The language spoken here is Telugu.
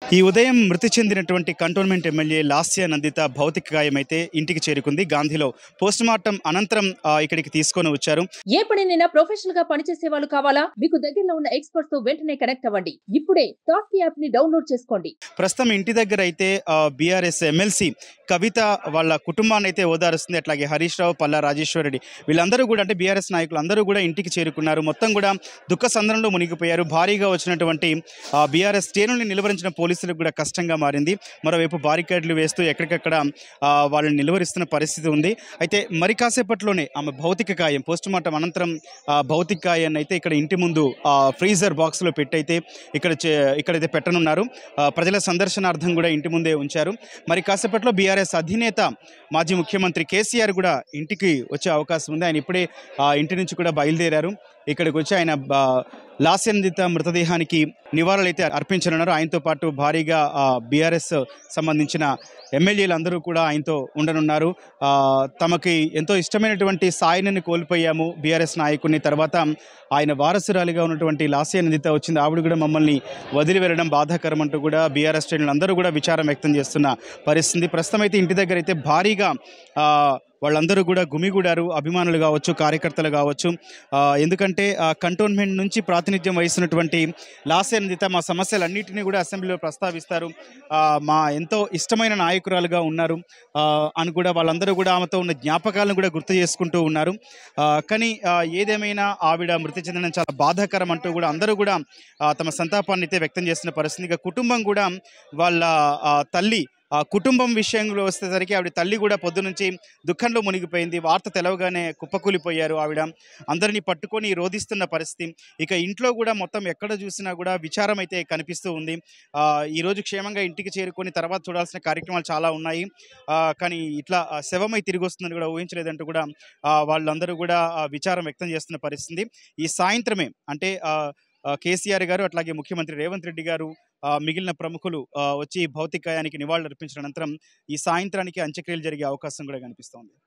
ఈ ఉదయం మృతి చెందినటువంటి కంటోన్మెంట్ ఎమ్మెల్యే లాస్య నందిత భౌతిక గాయమైతే ఇంటికి చేరుకుంది. గాంధీలో పోస్టుమార్టం అనంతరం ఇక్కడికి తీసుకొని వచ్చారు. ఏ పనినైనా ప్రొఫెషనల్ గా పనిచేసే వాళ్ళు కావాలా? మీకు దగ్గరలో ఉన్న ఎక్స్పర్ట్స్ తో వెంటనే కనెక్ట్ అవ్వండి. ఇప్పుడే టాస్క్ యాప్ ని డౌన్లోడ్ చేసుకోండి. ప్రస్తుతం ఇంటి దగ్గర అయితే బీఆర్ఎస్ ఎమ్మెల్సీ కవిత వాళ్ళ కుటుంబాన్ని అయితే ఓదారుస్తుంది. అట్లాగే హరీష్ రావు, పల్లా రాజేశ్వరరెడ్డి వీళ్ళందరూ కూడా అంటే బీఆర్ఎస్ నాయకులు అందరూ కూడా ఇంటికి చేరుకున్నారు. మొత్తం కూడా దుఃఖ సంద్రంలో మునిగిపోయారు. భారీగా వచ్చినటువంటి బీఆర్ఎస్ శ్రేణుల్ని నిలువరించిన పోలీసులకు కూడా కష్టంగా మారింది. మరోవైపు బారికేడ్లు వేస్తూ ఎక్కడికక్కడ వాళ్ళని నిలువరిస్తున్న పరిస్థితి ఉంది. అయితే మరి కాసేపట్లోనే ఆమె భౌతిక కాయం పోస్టుమార్టం అనంతరం భౌతిక కాయాన్ని అయితే ఇక్కడ ఇంటి ముందు ఫ్రీజర్ బాక్స్లో పెట్టయితే ఇక్కడైతే పెట్టనున్నారు. ప్రజల సందర్శనార్థం కూడా ఇంటి ముందే ఉంచారు. మరి కాసేపట్లో బీఆర్ఎస్ అధినేత మాజీ ముఖ్యమంత్రి కేసీఆర్ కూడా ఇంటికి వచ్చే అవకాశం ఉంది. ఆయన ఇప్పుడే ఇంటి నుంచి కూడా బయలుదేరారు. ఇక్కడికి వచ్చి ఆయన లాస్య నందిత మృతదేహానికి నివాళులు అయితే అర్పించనున్నారు. ఆయనతో పాటు భారీగా బీఆర్ఎస్ సంబంధించిన ఎమ్మెల్యేలు అందరూ కూడా ఆయనతో ఉండనున్నారు. తమకి ఎంతో ఇష్టమైనటువంటి సాయిని కోల్పోయాము బీఆర్ఎస్ నాయకుడిని. తర్వాత ఆయన వారసురాలిగా ఉన్నటువంటి లాస్య నందిత వచ్చింది. ఆవిడ కూడా మమ్మల్ని వదిలి వెళ్ళడం బాధాకరం అంటూ కూడా బీఆర్ఎస్ శ్రేణులు అందరూ కూడా విచారం వ్యక్తం చేస్తున్న పరిస్థితి. ప్రస్తుతం అయితే ఇంటి దగ్గర అయితే భారీగా వాళ్ళందరూ కూడా గుమిగూడారు. అభిమానులు కావచ్చు, కార్యకర్తలు కావచ్చు. ఎందుకంటే కంటోన్మెంట్ నుంచి ప్రాతినిధ్యం వహిస్తున్నటువంటి లాస్య నందిత మా సమస్యలన్నింటినీ కూడా అసెంబ్లీలో ప్రస్తావిస్తారు. మా ఎంతో ఇష్టమైన నాయకురాలుగా ఉన్నారు అని కూడా వాళ్ళందరూ కూడా ఆమెతో ఉన్న జ్ఞాపకాలను కూడా గుర్తు చేసుకుంటూ ఉన్నారు. కానీ ఏదేమైనా ఆవిడ మృతి చెందడం చాలా బాధాకరం అంటూ కూడా అందరూ కూడా తమ సంతాపాన్ని అయితే వ్యక్తం చేస్తున్న పరిస్థితి. ఇక కుటుంబం కూడా వాళ్ళ తల్లి కుటుంబం విషయంలో వచ్చేసరికి ఆవిడ తల్లి కూడా పొద్దునుంచి దుఃఖంలో మునిగిపోయింది. వార్త తెలవగానే కుప్పకూలిపోయారు. ఆవిడ అందరినీ పట్టుకొని రోధిస్తున్న పరిస్థితి. ఇక ఇంట్లో కూడా మొత్తం ఎక్కడ చూసినా కూడా విచారం అయితే కనిపిస్తూ ఉంది. ఈరోజు క్షేమంగా ఇంటికి చేరుకొని తర్వాత చూడాల్సిన కార్యక్రమాలు చాలా ఉన్నాయి. కానీ ఇట్లా శవమై తిరిగి వస్తుందని కూడా ఊహించలేదంటూ కూడా వాళ్ళందరూ కూడా విచారం వ్యక్తం చేస్తున్న పరిస్థితి. ఈ సాయంత్రమే అంటే కేసీఆర్ గారు అట్లాగే ముఖ్యమంత్రి రేవంత్ రెడ్డి గారు మిగిలిన ప్రముఖులు వచ్చి భౌతికాయానికి నివాళులు అర్పించిన అనంతరం ఈ సాయంత్రానికి అంత్యక్రియలు జరిగే అవకాశం కూడా కనిపిస్తోంది.